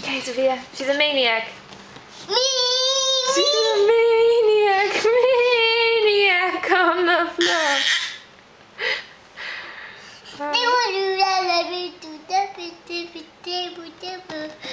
Kijk Sophia, she's a maniac. Me. She's a maniac, maniac on the floor. They want to do that.